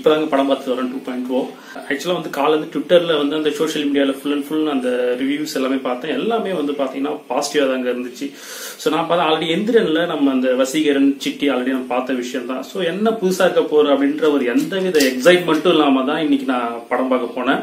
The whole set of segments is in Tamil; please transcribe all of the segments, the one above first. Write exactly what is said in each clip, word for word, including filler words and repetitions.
இப்போதாங்க படம் பார்த்து வரேன் டூ பாயிண்ட் ஓ ஆக்சுவலாக வந்து கால வந்து ட்விட்டரில் வந்து அந்த சோஷியல் மீடியாவில் ஃபுல் அண்ட் ஃபுல் அந்த ரிவ்யூஸ் எல்லாமே பார்த்தேன். எல்லாமே வந்து பார்த்தீங்கன்னா பாசிட்டிவாக தாங்க இருந்துச்சு. ஸோ நான் பார்த்தா ஆல்ரெடி எந்திரனில் நம்ம அந்த வசீகரன் சிட்டி ஆல்ரெடி நம்ம பார்த்த விஷயம் தான். ஸோ என்ன புதுசாக இருக்க போகிற அப்படின்ற ஒரு எந்தவித எக்ஸைட்மெண்ட்டும் இல்லாமல் தான் இன்னைக்கு நான் படம் பார்க்க போனேன்.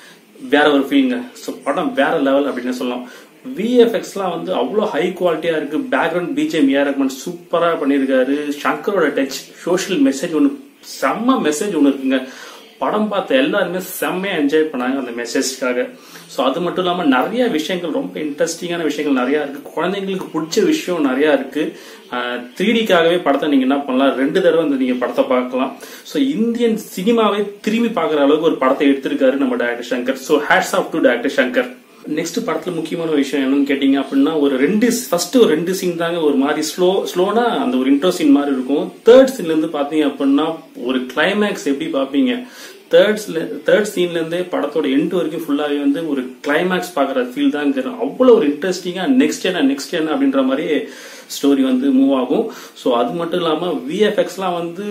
வேற ஒரு ஃபீலிங்க. ஸோ படம் வேற லெவல் அப்படின்னு சொல்லலாம். விஎஃப்எக்ஸ்லாம் வந்து அவ்வளோ ஹை குவாலிட்டியா இருக்கு. பேக்ரவுண்ட் பிஜிஎம் ஏஆர் ரஹ்மான் சூப்பரா பண்ணியிருக்காரு. ஷங்கரோட டச், சோஷியல் மெசேஜ் ஒன்று, செம்ம மெசேஜ் ஒன்று இருக்குங்க. படம் பார்த்த எல்லாருமே செம்மையா என்ஜாய் பண்ணாங்க அந்த மெசேஜ்க்காக. ஸோ அது மட்டும் இல்லாம நிறைய விஷயங்கள், ரொம்ப இன்ட்ரெஸ்டிங்கான விஷயங்கள் நிறைய இருக்கு. குழந்தைங்களுக்கு பிடிச்ச விஷயம் நிறைய இருக்கு. த்ரீ டிக்காகவே படத்தை நீங்க என்ன பண்ணலாம், ரெண்டு தடவை வந்து நீங்க படத்தை பார்க்கலாம். ஸோ இந்தியன் சினிமாவை திரும்பி பார்க்குற அளவுக்கு ஒரு படத்தை எடுத்திருக்காரு நம்ம director Shankar. So hats off to director Shankar. Next படத்துல முக்கியமான விஷயம் என்னன்னு கேட்டீங்க அப்படின்னா, ஒரு ரெண்டு ஃபர்ஸ்ட் ஒரு ரெண்டு சீன் தாங்க ஒரு மாதிரி ஸ்லோ ஸ்லோனா அந்த ஒரு இன்ட்ரோ சீன் மாதிரி இருக்கும். தேர்ட் சீன்ல இருந்து பாத்தீங்க அப்படின்னா ஒரு கிளைமேக்ஸ் எப்படி பாப்பீங்க, தேர்ட்ஸ்ல தேர்ட் சீன்ல இருந்தே படத்தோட எண்ட் வரைக்கும் ஃபுல்லாவே வந்து ஒரு கிளைமேக்ஸ் பாக்குற ஃபீல் தான். அவ்வளவு ஒரு இன்ட்ரெஸ்டிங்கா நெக்ஸ்ட் என்ன நெக்ஸ்ட் என்ன அப்படின்ற மாதிரி ஸ்டோரி வந்து மூவ் ஆகும். ஸோ அது மட்டும் இல்லாம விஎஃப்எக்ஸ்லாம் வந்து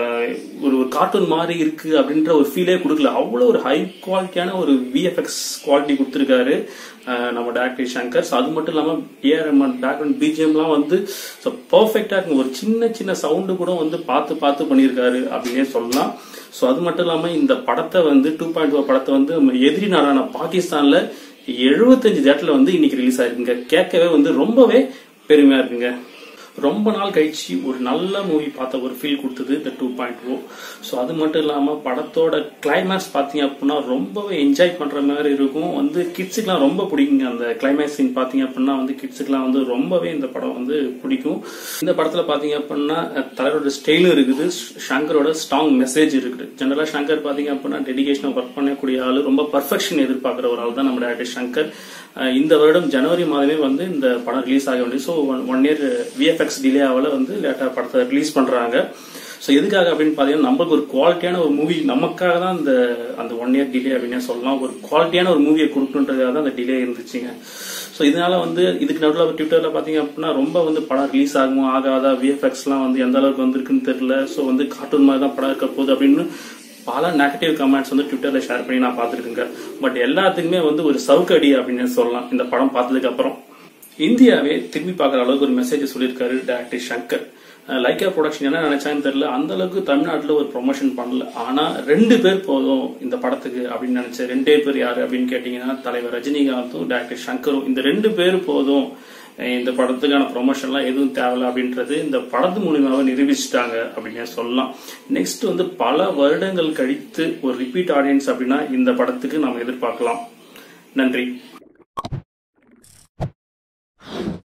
ஒரு ஒரு கார்ட்டூன் மாதிரி இருக்கு அப்படின்ற ஒரு ஃபீலே கொடுக்கல. அவ்வளோ ஒரு ஹை குவாலிட்டியான ஒரு விஎஃப்எக்ஸ் குவாலிட்டி கொடுத்துருக்காரு நம்ம டைரக்டர் சங்கர். ஸோ அது மட்டும் இல்லாம ஏஆர் ரஹ்மான் பேக்ரவுண்ட் பிஜிஎம்லாம் வந்து பர்ஃபெக்டா இருக்கு. ஒரு சின்ன சின்ன சவுண்டு கூட வந்து பார்த்து பார்த்து பண்ணியிருக்காரு அப்படின்னே சொல்லலாம். ஸோ அது மட்டும் இல்லாம இந்த படத்தை வந்து டூ பாயிண்ட் ஓ படத்தை வந்து எதிரி நாடான பாகிஸ்தான்ல எழுபத்தஞ்சு தேட்டர்ல வந்து இன்னைக்கு ரிலீஸ் ஆயிருக்குங்க. கேட்கவே வந்து ரொம்பவே பெருமையா இருக்குங்க. ரொம்ப நாள் கழிச்சு ஒரு நல்ல மூவி பார்த்த ஒரு ஃபீல் கொடுத்தது இந்த டூ பாயிண்ட் ஓ. ஸோ அது மட்டும் இல்லாம படத்தோட கிளைமேக்ஸ் பாத்தீங்க அப்படின்னா ரொம்பவே என்ஜாய் பண்ற மாதிரி இருக்கும். வந்து கிட்ஸுக்குலாம் ரொம்ப பிடிக்குங்க. அந்த கிளைமேக்ஸ் சீன் பாத்தீங்க அப்படின்னா வந்து கிட்ஸுக்குலாம் வந்து ரொம்பவே இந்த படம் வந்து பிடிக்கும். இந்த படத்துல பாத்தீங்க அப்படின்னா தலைவரோட ஸ்டைலும் இருக்குது, ஷங்கரோட ஸ்ட்ராங் மெசேஜ் இருக்குது. ஜெனரலா ஷங்கர் பாத்தீங்க அப்படின்னா டெடிகேஷனை ஒர்க் பண்ணக்கூடிய ஆளு, ரொம்ப பர்ஃபெக்ஷன் எதிர்பார்க்கிற ஒரு ஆள் தான் நம்ம டைரக்டர் சங்கர். இந்த வருடம் ஜனவரி மாதமே வந்து இந்த படம் ரிலீஸ் ஆக வேண்டியது. So one year VFX delay ஆகல வந்து லேட்டா படத்தை ரிலீஸ் பண்றாங்க. ஸோ எதுக்காக அப்படின்னு பாத்தீங்கன்னா நம்மளுக்கு ஒரு குவாலிட்டியான ஒரு மூவி, நமக்காக தான் இந்த அந்த ஒன் இயர் டிலே அப்படின்னு சொல்லலாம். ஒரு குவாலிட்டியான ஒரு மூவியை கொடுக்கணுன்றதுக்காக தான் அந்த டிலே இருந்துச்சுங்க. ஸோ இதனால வந்து இதுக்கு நடுவில் ட்விட்டர்ல பாத்தீங்க அப்படின்னா ரொம்ப வந்து படம் ரிலீஸ் ஆகுமோ ஆகாதா, விஎஃப்எக்ஸ் எல்லாம் வந்து எந்த அளவுக்கு வந்திருக்குன்னு தெரியல, ஸோ வந்து கார்ட்டூன் மாதிரி தான் படம் இருக்க போகுது அப்படின்னு பல நெகட்டிவ் கமெண்ட்ஸ் வந்து ட்விட்டர்ல ஷேர் பண்ணி நான் பாத்துருக்கேங்க. பட் எல்லாத்துக்குமே வந்து ஒரு சவுக்கடி அப்படின்னு சொல்லலாம் இந்த படம் பார்த்ததுக்கு அப்புறம். இந்தியாவே திரும்பி பார்க்குற அளவுக்கு ஒரு மெசேஜ் சொல்லியிருக்காரு டைரக்டர் சங்கர். லைக்கா ப்ரொடக்ஷன் என்ன நினைச்சான்னு தெரியல, அந்த அளவுக்கு தமிழ்நாட்டில் ஒரு ப்ரொமோஷன் பண்ணல. ஆனா ரெண்டு பேர் போதும் இந்த படத்துக்கு அப்படின்னு நினைச்ச ரெண்டே பேர் யாரு அப்படின்னு கேட்டீங்கன்னா தலைவர் ரஜினிகாந்தும் டைரக்டர் சங்கரும். இந்த ரெண்டு பேர் போதும், இந்த படத்துக்கான ப்ரொமோஷன்லாம் எதுவும் தேவையில்ல அப்படின்றது இந்த படத்து மூலியமாக நிரூபிச்சுட்டாங்க அப்படின்னு சொல்லலாம். நெக்ஸ்ட் வந்து பல வருடங்கள் கழித்து ஒரு ரிப்பீட் ஆடியன்ஸ் அப்படின்னா இந்த படத்துக்கு நாம எதிர்பார்க்கலாம். நன்றி.